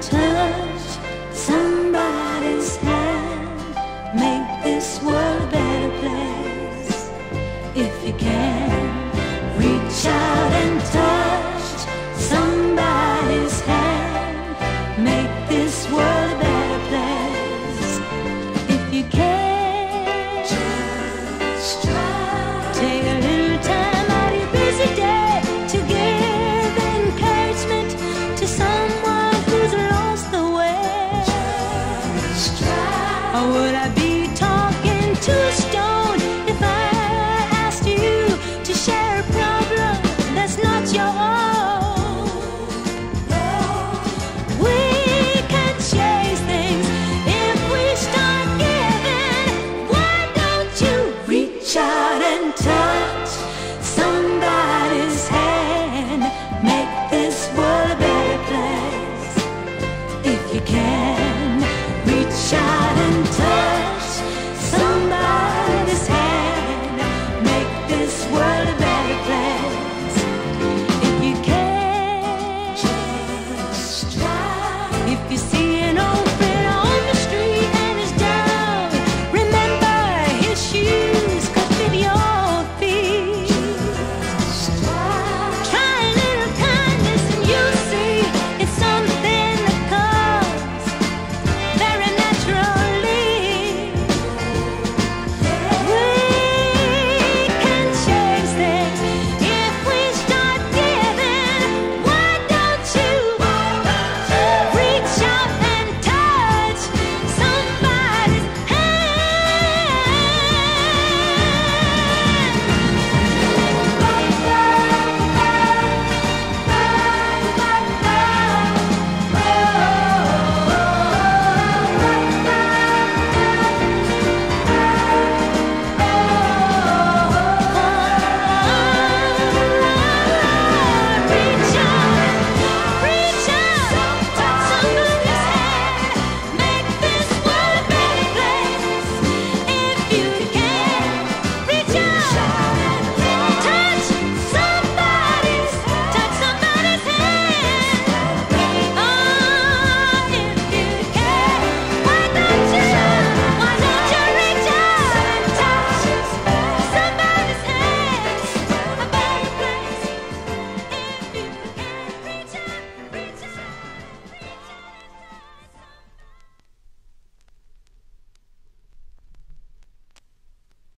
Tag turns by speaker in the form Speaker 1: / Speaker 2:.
Speaker 1: touch somebody's hand. Make this world a better place. If you can, reach out and touch somebody's hand. Make this world a better place. If you can, just try. Take a little time out of your busy day to give encouragement to someone who's lost the way. Just try. Or would I be